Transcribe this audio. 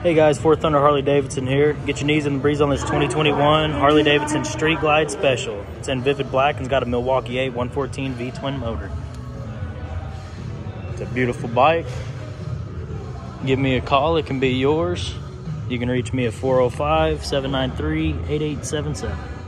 Hey guys, 4th Thunder Harley Davidson here. Get your knees in the breeze on this 2021 Harley Davidson Street Glide Special. It's in vivid black and it's got a Milwaukee 8 114 V-twin motor. It's a beautiful bike. Give me a call, it can be yours. You can reach me at 405-793-8877.